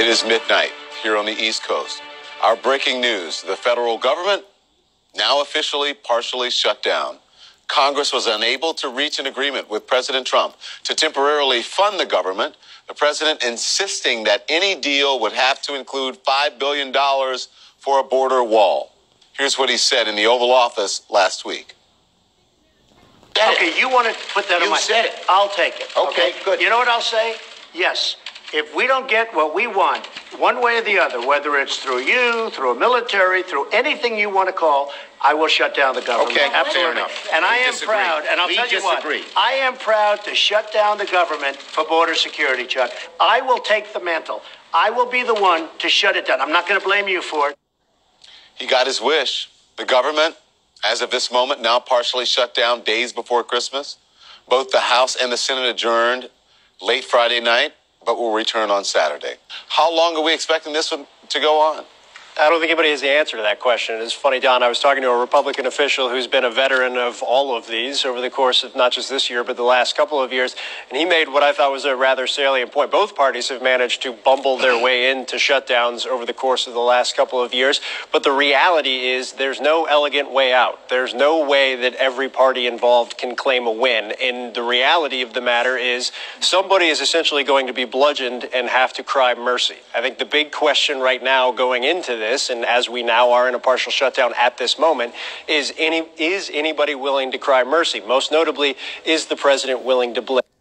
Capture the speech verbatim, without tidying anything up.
It is midnight here on the East Coast. Our breaking news, the federal government now officially partially shut down. Congress was unable to reach an agreement with President Trump to temporarily fund the government, the president insisting that any deal would have to include five billion dollars for a border wall. Here's what he said in the Oval Office last week. Okay, you want to put that on my... You said it. I'll take it. Okay, good. You know what I'll say? Yes. If we don't get what we want, one way or the other, whether it's through you, through a military, through anything you want to call, I will shut down the government. Okay, absolutely. fair enough. And I We am disagree. proud, and I'll We tell you what, disagree. I am proud to shut down the government for border security, Chuck. I will take the mantle. I will be the one to shut it down. I'm not going to blame you for it. He got his wish. The government, as of this moment, now partially shut down days before Christmas. Both the House and the Senate adjourned late Friday night, but will return on Saturday. How long are we expecting this one to go on? I don't think anybody has the answer to that question. It's funny, Don, I was talking to a Republican official who's been a veteran of all of these over the course of not just this year, but the last couple of years, and he made what I thought was a rather salient point. Both parties have managed to bumble their way into shutdowns over the course of the last couple of years, but the reality is there's no elegant way out. There's no way that every party involved can claim a win, and the reality of the matter is somebody is essentially going to be bludgeoned and have to cry mercy. I think the big question right now going into this, and as we now are in a partial shutdown at this moment, is any is anybody willing to cry mercy? Most notably, is the president willing to blame?